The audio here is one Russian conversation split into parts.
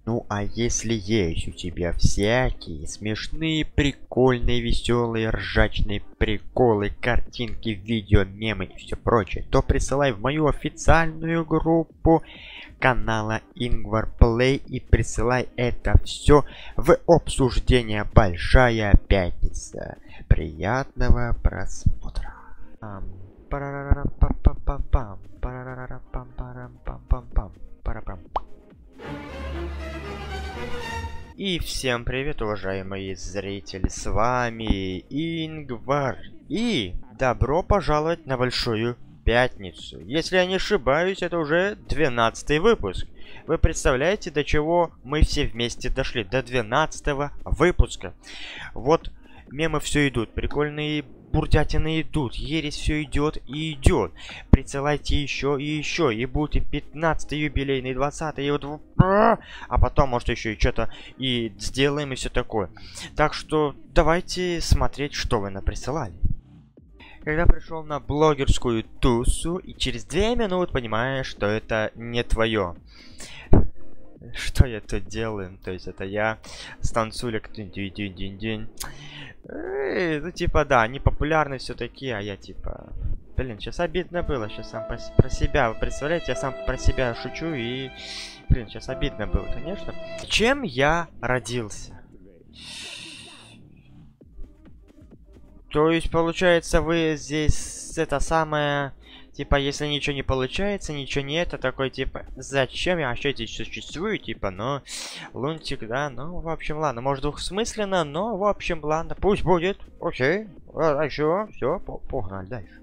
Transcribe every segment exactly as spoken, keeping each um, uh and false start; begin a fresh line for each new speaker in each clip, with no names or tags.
Ну а если есть у тебя всякие смешные, прикольные, веселые, ржачные приколы, картинки, видео, мемы и все прочее, то присылай в мою официальную группу канала Ingvar Play и присылай это все в обсуждение. Большая пятница. Приятного просмотра. И всем привет, уважаемые зрители, с вами Ингвар. И добро пожаловать на Большую Пятницу. Если я не ошибаюсь, это уже двенадцатый выпуск. Вы представляете, до чего мы все вместе дошли? До двенадцатого выпуска. Вот мемы все идут, прикольные бурдятины идут, ересь все идет и идет. Присылайте еще и еще, и будет и пятнадцатый юбилейный, и двадцатый, и вот... А потом, может, еще и что-то и сделаем, и все такое. Так что давайте смотреть, что вы наприсылали. Когда пришел на блогерскую тусу, и через две минуты понимаешь, что это не твое. Что я тут делаю? То есть это я станцулик. Ну типа да, они популярны все-таки, а я типа... Блин, сейчас обидно было, сейчас сам про, про себя. Вы представляете, я сам про себя шучу и... Блин, сейчас обидно было, конечно. Чем я родился? То есть, получается, вы здесь это самое... Типа, если ничего не получается, ничего не это, такой, типа, зачем я вообще здесь существую, типа, ну, лунтик, да, ну, в общем, ладно, может, двухсмысленно, но, в общем, ладно, пусть будет, окей, а еще, все, погнали дальше.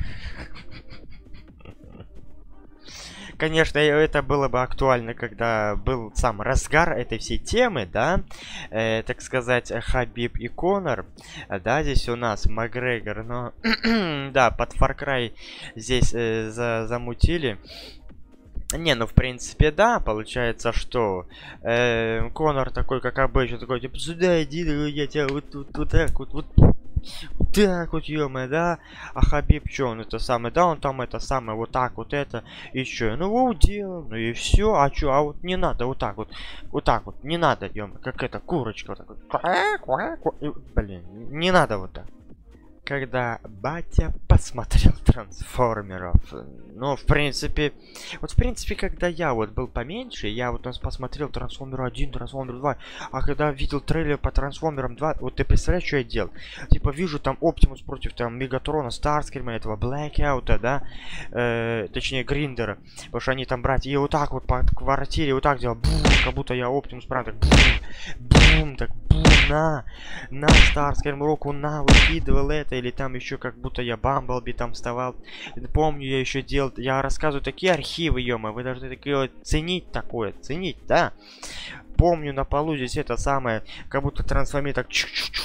Конечно, это было бы актуально, когда был сам разгар этой всей темы, да, э, так сказать, Хабиб и Конор, да, здесь у нас Макгрегор, но, да, под Far Cry здесь э, за замутили. Не, ну, в принципе, да, получается, что э, Конор такой, как обычно, такой, типа, сюда иди, я тебя вот, вот, вот так вот, вот. Так вот, ё-моё, да. А Хабиб, чё, он это самое, да, он там это самое, вот так вот это, и чё, ну его уделал, ну и все, а чё, а вот не надо вот так вот, вот так вот, не надо, ё-моё, как это, курочка, вот так вот, блин, не надо вот так. Когда батя посмотрел трансформеров, ну, в принципе, вот, в принципе, когда я вот был поменьше, я вот посмотрел трансформер один, трансформер два, а когда видел трейлер по трансформерам два, вот ты представляешь, что я делал? Типа, вижу там Оптимус против там Мегатрона, Старскрима, этого Блэкаута, да, э, точнее, Гриндера, потому что они там братья, и вот так вот по квартире вот так делал, бум, как будто я Оптимус, прям так, бум, бум, так, бум, на, на Старскрим руку, на, выкидывал это, или там еще как будто я Бамблби там вставал. Помню, я еще делал, я рассказываю такие архивы, ё-моё, вы должны такие вот ценить такое, ценить, да. Помню, на полу здесь это самое, как будто трансформит так.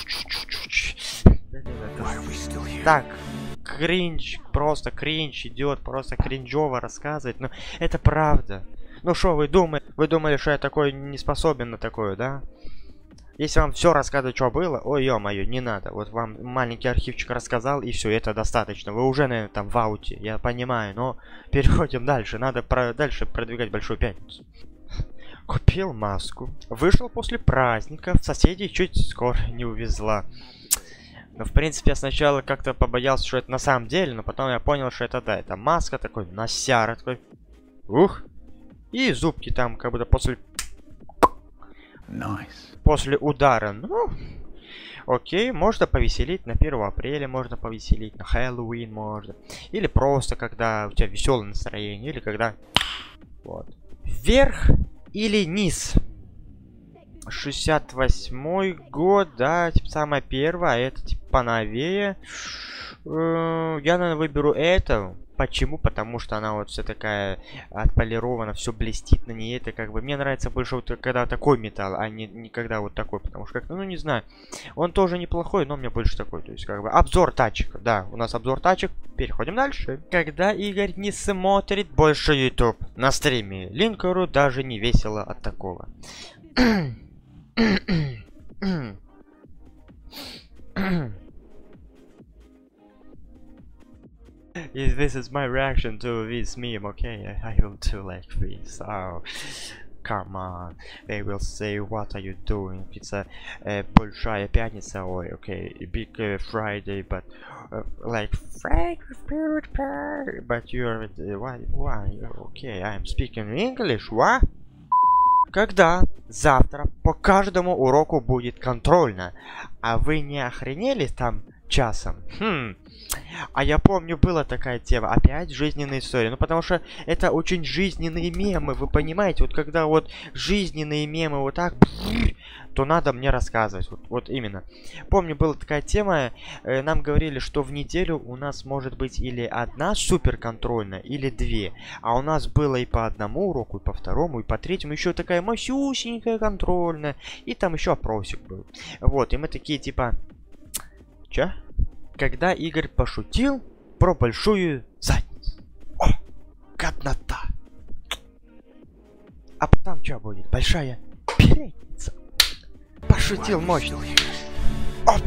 Так, кринж, просто кринж идет, просто кринжово рассказывать, но это правда. Ну что вы думаете? Вы думали, что я такой не способен на такое, да? Если вам все рассказывать, что было, ой, ё-моё, не надо. Вот вам маленький архивчик рассказал, и все, это достаточно. Вы уже, наверное, там в ауте, я понимаю, но переходим дальше. Надо про дальше продвигать Большую Пятницу. Купил маску. Вышел после праздников. Соседей чуть скоро не увезла. Но, в принципе, я сначала как-то побоялся, что это на самом деле, но потом я понял, что это, да, это маска такой, носяра такой. Ух. И зубки там, как будто после... Nice. После удара, ну, окей, можно повеселить на первое апреля, можно повеселить на Хэллоуин, можно. Или просто, когда у тебя веселое настроение, или когда... Вот. Вверх или низ? шестьдесят восьмой год, да, типа самое первое, а это типа поновее. Я, наверное, выберу это. Почему? Потому что она вот вся такая отполирована, все блестит на ней. Это как бы мне нравится больше вот когда такой металл, а не никогда вот такой, потому что как, ну не знаю, он тоже неплохой, но мне больше такой. То есть как бы обзор тачек, да, у нас обзор тачек. Переходим дальше. Когда Игорь не смотрит больше YouTube на стриме, Линкору даже не весело от такого. This is my reaction to this meme, okay? I will do like this. Oh, come on. They will say, what are you doing? It's a uh, большая пятница, ой, okay, big uh, Friday, but uh, like Frankfurt, but you're uh, why, why? Okay, I'm speaking English, what? Когда завтра по каждому уроку будет контрольно, а вы не охренели там часом? Хм. А я помню, была такая тема. Опять жизненная история. Ну, потому что это очень жизненные мемы, вы понимаете? Вот когда вот жизненные мемы вот так, то надо мне рассказывать. Вот, вот именно. Помню, была такая тема. Э, нам говорили, что в неделю у нас может быть или одна суперконтрольная, или две. А у нас было и по одному уроку, и по второму, и по третьему. Еще такая масюсенькая контрольная. И там еще опросик был. Вот, и мы такие типа... Чё? Когда Игорь пошутил про большую задницу. О, годнота. А потом что будет? Большая передница. Пошутил мощно. Оп.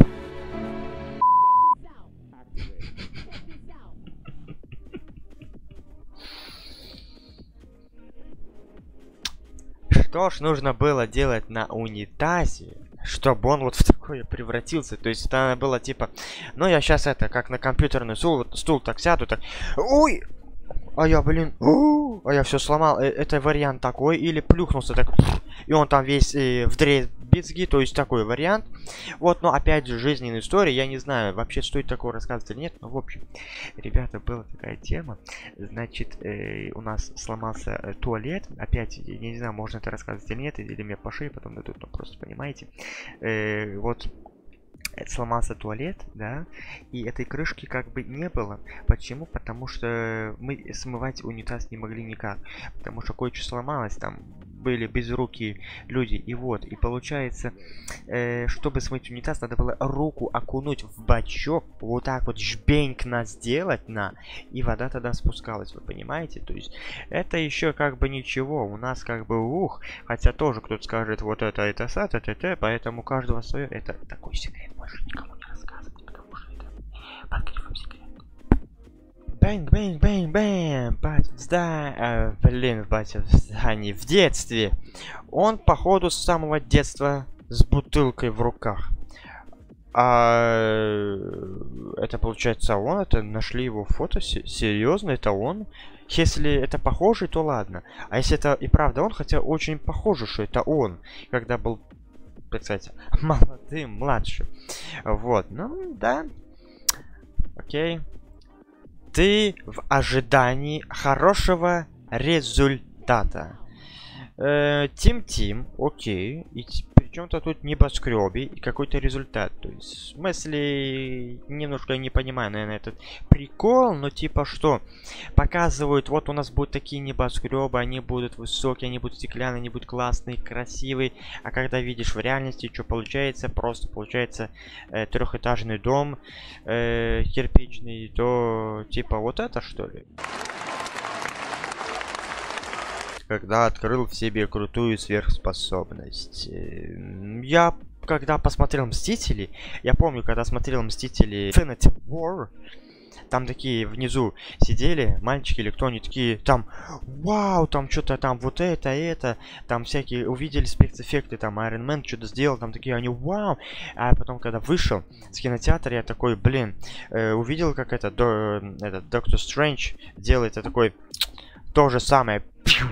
Что ж нужно было делать на унитазе, чтобы он вот в такое превратился? То есть это было типа, ну я сейчас это, как на компьютерный стул, стул так сяду, так, ой, а я, блин, а я все сломал. Это вариант такой, или плюхнулся так, и он там весь э, в дребезги, то есть такой вариант. Вот, но опять же, жизненная история, я не знаю, вообще стоит такое рассказывать или нет, но в общем, ребята, была такая тема, значит, э, у нас сломался э, туалет, опять, я не знаю, можно это рассказывать или нет, или мне по шее потом дадут, ну просто понимаете, э, вот. Сломался туалет, да, и этой крышки как бы не было. Почему? Потому что мы смывать унитаз не могли никак. Потому что кое-что сломалось, там были безрукие люди. И вот, и получается, э, чтобы смыть унитаз, надо было руку окунуть в бачок, вот так вот жбенькно сделать, на, и вода тогда спускалась, вы понимаете? То есть, это еще как бы ничего, у нас как бы ух, хотя тоже кто-то скажет, вот это, это, это, это, это, поэтому у каждого свое, это такой секрет. Больше никому не рассказывать, потому что это под грифом секрет. Бэнг, бэнг, бэнг, бэнг, батя в здании, а, блин, батя в здании, в детстве. Он, походу, с самого детства с бутылкой в руках. А это получается он, это нашли его фото, серьезно, это он? Если это похоже, то ладно. А если это и правда он, хотя очень похоже, что это он, когда был, так сказать, молодым, младшим. Вот, ну, да. Окей. Ты в ожидании хорошего результата. Тим-Тим, окей. И причем-то тут небоскребе и какой-то результат. То есть, в смысле, немножко не понимаю, наверное, этот прикол, но типа что? Показывают, вот у нас будут такие небоскребы, они будут высокие, они будут стеклянные, они будут классные, красивые. А когда видишь в реальности, что получается, просто получается э, трехэтажный дом э, кирпичный, то типа вот это что ли? Когда открыл в себе крутую сверхспособность. Я, когда посмотрел Мстители, я помню, когда смотрел Мстители Infinity War, там такие внизу сидели мальчики или кто, они такие, там, вау, там что-то там, вот это, это, там всякие, увидели спецэффекты, там, Iron Man что-то сделал, там такие, они, вау. А потом, когда вышел с кинотеатра, я такой, блин, э, увидел, как это, до, этот, Доктор Стрэндж делает, это такой, то же самое.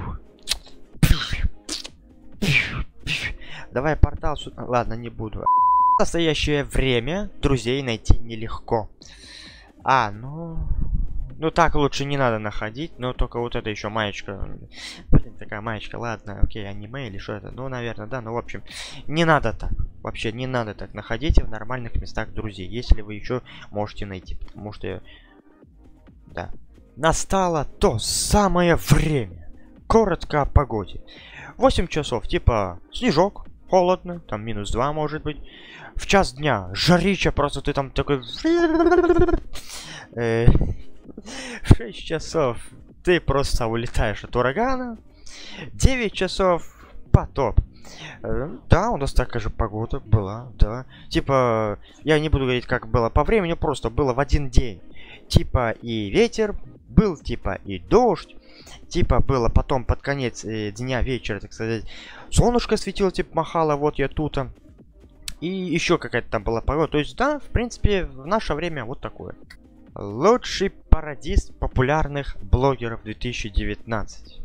Давай портал сюда. Ладно, не буду. В настоящее время друзей найти нелегко. А, ну... Ну так лучше не надо находить. Но только вот это еще маечка. Блин, такая маечка. Ладно, окей, аниме или что это. Ну, наверное, да. Ну, в общем, не надо так. Вообще, не надо так. Находите в нормальных местах друзей. Если вы еще можете найти. Потому что... Да. Настало то самое время. Коротко о погоде. восемь часов, типа, снежок, холодно, там минус два может быть. В час дня жарича, просто ты там такой... В шесть часов ты просто улетаешь от урагана. девять часов потоп. Да, у нас такая же погода была, да. Типа, я не буду говорить, как было по времени, просто было в один день. Типа и ветер, был типа и дождь. Типа было потом под конец э, дня, вечера, так сказать, солнышко светило, типа махало, вот я тут. И еще какая-то там была погода. То есть, да, в принципе, в наше время вот такое. Лучший пародист популярных блогеров две тысячи девятнадцать.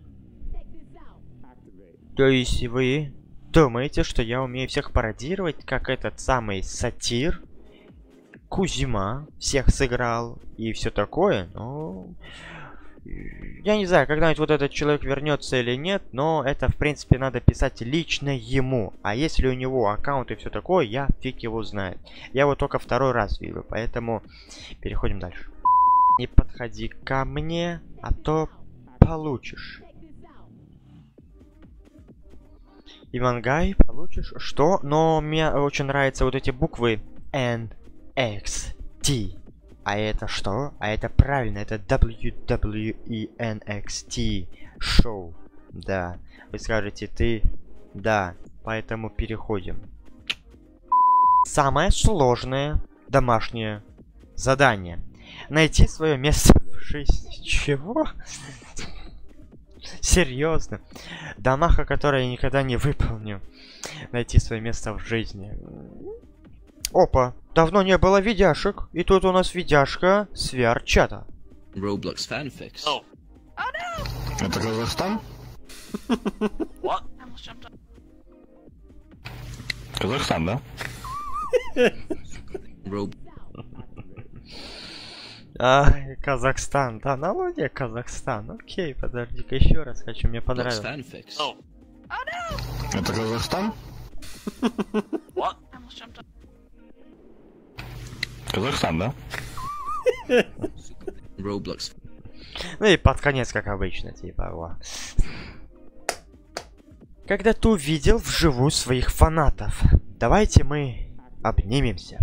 То есть вы думаете, что я умею всех пародировать, как этот самый сатир Кузьма всех сыграл и все такое? Ну, я не знаю, когда-нибудь вот этот человек вернется или нет, но это, в принципе, надо писать лично ему. А если у него аккаунт и все такое, я фиг его знает. Я его только второй раз вижу, поэтому переходим дальше. Не подходи ко мне, а то получишь. Ивангай, получишь что? Но мне очень нравятся вот эти буквы Н, X, T. А это что? А это правильно, это дабл-ю дабл ю и эн икс ти шоу. Да, вы скажете ты, да, поэтому переходим. Самое сложное домашнее задание. Найти свое место в жизни. Чего? Серьезно? Домаха, которое я никогда не выполню. Найти свое место в жизни. Опа, давно не было видяшек. И тут у нас видяшка с ви ар-чата.
Roblox fanfics.
Oh.
Это Казахстан?
What?
Казахстан, да?
Rob
Ай, Казахстан. Да, аналогия Казахстан. Окей, подожди-ка еще раз хочу, мне понравилось.
fanfics.
Oh.
Это Казахстан?
What?
Казахстан, да?
Roblox.
Ну и под конец, как обычно, типа, во. Когда ты увидел вживую своих фанатов, давайте мы обнимемся.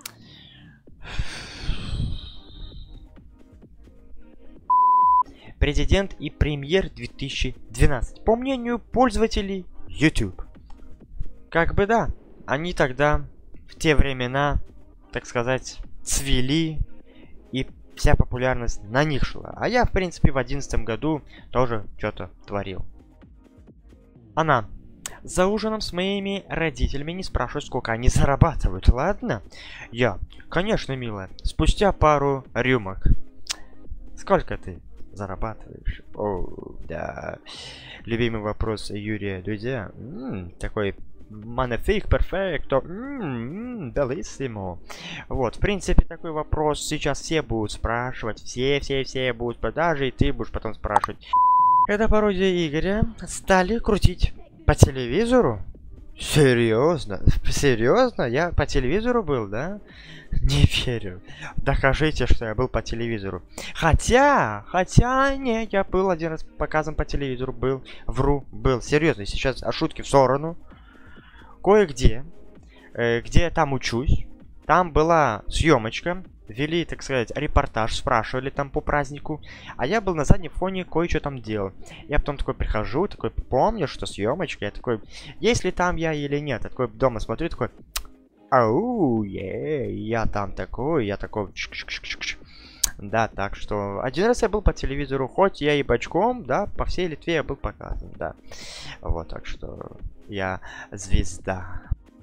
Президент и премьер две тысячи двенадцать. По мнению пользователей YouTube. Как бы да, они тогда, в те времена, так сказать, цвели, и вся популярность на них шла. А я, в принципе, в одиннадцатом году тоже что-то творил. Она. За ужином с моими родителями не спрашивай, сколько они зарабатывают, ладно? Я. Конечно, милая. Спустя пару рюмок. Сколько ты зарабатываешь? О, да. Любимый вопрос Юрия Дудя. М-м, такой magnifique, perfecto. М-м, bellissimo. Вот, в принципе, такой вопрос сейчас все будут спрашивать. Все, все, все будут продажи, и ты будешь потом спрашивать. Когда пародия Игоря стали крутить по телевизору? Серьезно? Серьезно? Я по телевизору был, да? Не верю. Докажите, что я был по телевизору. Хотя, хотя, не, я был один раз показан по телевизору, был. Вру, был. Серьезно, сейчас а шутки в сторону. Кое-где, э, где я там учусь, там была съемочка. Вели, так сказать, репортаж, спрашивали там по празднику. А я был на заднем фоне, кое-что там делал. Я потом такой прихожу, такой помню, что съемочка. Я такой, есть ли там я или нет. Я такой дома смотрю, такой, ау, е, я там такой, я такой. Чик -чик -чик -чик. Да, так что один раз я был по телевизору, хоть я и бочком, да, по всей Литве я был показан, да. Вот, так что я звезда.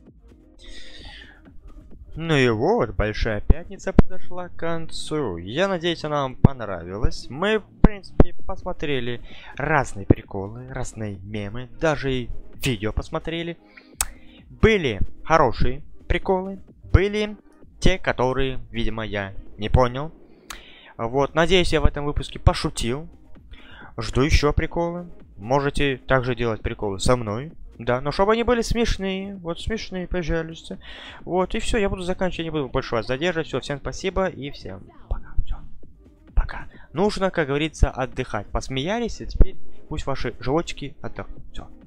Ну и вот, Большая Пятница подошла к концу. Я надеюсь, она вам понравилась. Мы, в принципе, посмотрели разные приколы, разные мемы, даже и видео посмотрели. Были хорошие приколы, были те, которые, видимо, я не понял. Вот, надеюсь, я в этом выпуске пошутил. Жду еще приколы. Можете также делать приколы со мной. Да, но чтобы они были смешные. Вот смешные, пожалуйста. Вот, и все, я буду заканчивать, не буду больше вас задерживать. Все, всем спасибо и всем пока. Все, пока. Нужно, как говорится, отдыхать. Посмеялись, и теперь пусть ваши животики отдохнут. Все.